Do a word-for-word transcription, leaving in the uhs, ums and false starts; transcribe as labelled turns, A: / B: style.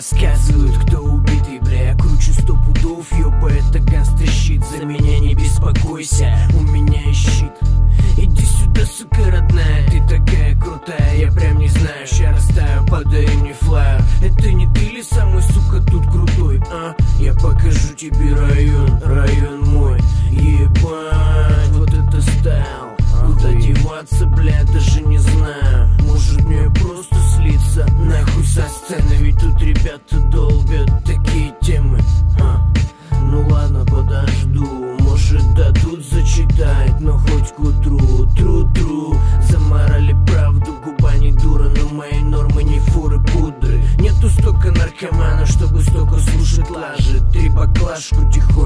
A: рассказывают, кто убитый, бля. Я кручу сто пудов, ёба, это гангста-щит. За меня не беспокойся, у меня есть щит. Иди сюда, сука родная, ты такая крутая. Я прям не знаю, ща растаю, подари мне флаер. Это не ты ли самый, сука, тут крутой, а? Я покажу тебе район, район мой. Ебать, вот это стайл. Куда деваться, бля, даже не знаю. Может мне просто слиться нахуй со сцены, ведь тут ребята долбят такие темы, а? Ну ладно, подожду, может дадут зачитать, но хоть к утру. Тру-тру, заморали правду, губа не дура, но мои нормы не фуры пудры. Нету столько наркоманов, чтобы столько слушать лажи. Три баклажку тихо